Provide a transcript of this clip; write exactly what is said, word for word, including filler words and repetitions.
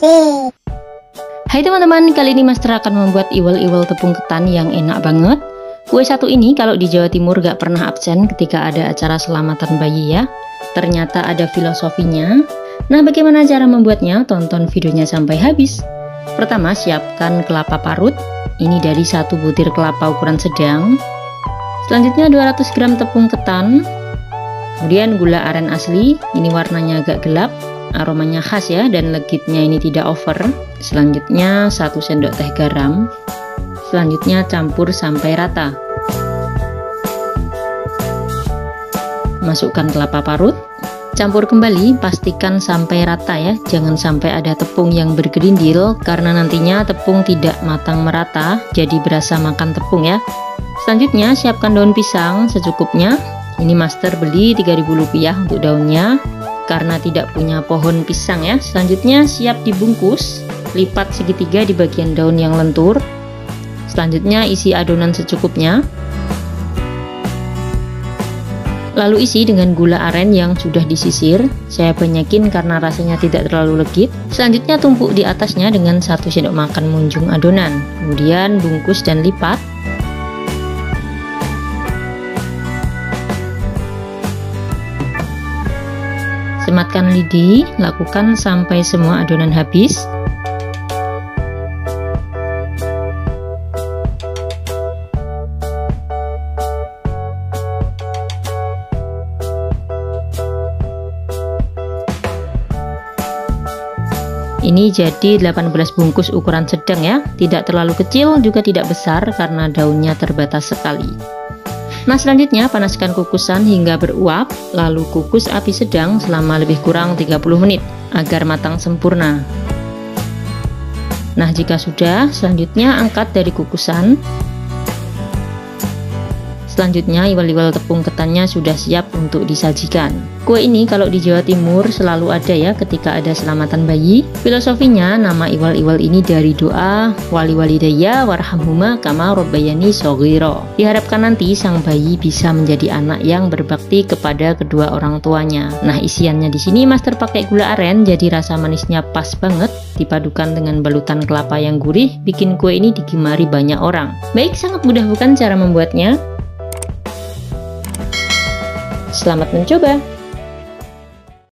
Hai teman-teman, kali ini Master akan membuat iwel-iwel tepung ketan yang enak banget. Kue satu ini kalau di Jawa Timur gak pernah absen ketika ada acara selamatan bayi ya. Ternyata ada filosofinya. Nah, bagaimana cara membuatnya? Tonton videonya sampai habis. Pertama, siapkan kelapa parut. Ini dari satu butir kelapa ukuran sedang. Selanjutnya dua ratus gram tepung ketan. Kemudian gula aren asli, ini warnanya agak gelap. Aromanya khas ya, dan legitnya ini tidak over. Selanjutnya satu sendok teh garam. Selanjutnya campur sampai rata. Masukkan kelapa parut, campur kembali, pastikan sampai rata ya, jangan sampai ada tepung yang bergerindil karena nantinya tepung tidak matang merata, jadi berasa makan tepung ya. Selanjutnya siapkan daun pisang secukupnya. Ini Master beli tiga ribu rupiah untuk daunnya karena tidak punya pohon pisang ya. Selanjutnya siap dibungkus, lipat segitiga di bagian daun yang lentur. Selanjutnya isi adonan secukupnya. Lalu isi dengan gula aren yang sudah disisir. Saya banyakin karena rasanya tidak terlalu legit. Selanjutnya tumpuk di atasnya dengan satu sendok makan munjung adonan. Kemudian bungkus dan lipat. Sematkan lidi, lakukan sampai semua adonan habis. Ini jadi delapan belas bungkus ukuran sedang ya, tidak terlalu kecil juga tidak besar karena daunnya terbatas sekali. Nah, selanjutnya panaskan kukusan hingga beruap, lalu kukus api sedang selama lebih kurang tiga puluh menit agar matang sempurna. Nah, jika sudah, selanjutnya angkat dari kukusan. Selanjutnya iwel-iwel tepung ketannya sudah siap untuk disajikan. Kue ini kalau di Jawa Timur selalu ada ya ketika ada selamatan bayi. Filosofinya nama iwel-iwel ini dari doa wali walidayya warhamhuma kama robbayani shoghiro. Diharapkan nanti sang bayi bisa menjadi anak yang berbakti kepada kedua orang tuanya. Nah, isiannya di sini Master pakai gula aren, jadi rasa manisnya pas banget. Dipadukan dengan balutan kelapa yang gurih, bikin kue ini digemari banyak orang. Baik, sangat mudah bukan cara membuatnya? Selamat mencoba!